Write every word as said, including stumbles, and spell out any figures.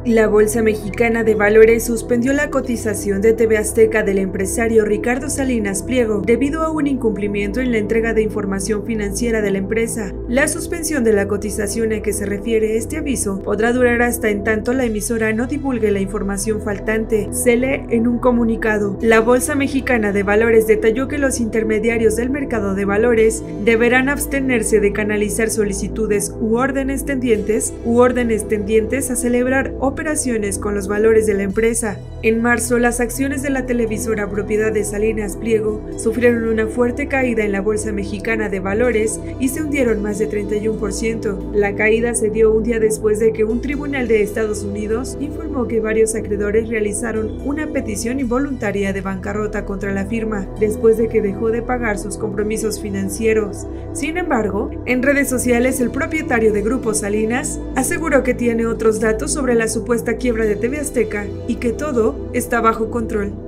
La Bolsa Mexicana de Valores suspendió la cotización de T V Azteca del empresario Ricardo Salinas Pliego debido a un incumplimiento en la entrega de información financiera de la empresa. La suspensión de la cotización a que se refiere este aviso podrá durar hasta en tanto la emisora no divulgue la información faltante. Se lee en un comunicado. La Bolsa Mexicana de Valores detalló que los intermediarios del mercado de valores deberán abstenerse de canalizar solicitudes u órdenes tendientes u órdenes tendientes a celebrar operaciones con los valores de la empresa. En marzo, las acciones de la televisora propiedad de Salinas Pliego sufrieron una fuerte caída en la Bolsa Mexicana de Valores y se hundieron más de treinta y uno por ciento. La caída se dio un día después de que un tribunal de Estados Unidos informó que varios acreedores realizaron una petición involuntaria de bancarrota contra la firma después de que dejó de pagar sus compromisos financieros. Sin embargo, en redes sociales el propietario de Grupo Salinas aseguró que tiene otros datos sobre la supuesta quiebra de T V Azteca y que todo está bajo control.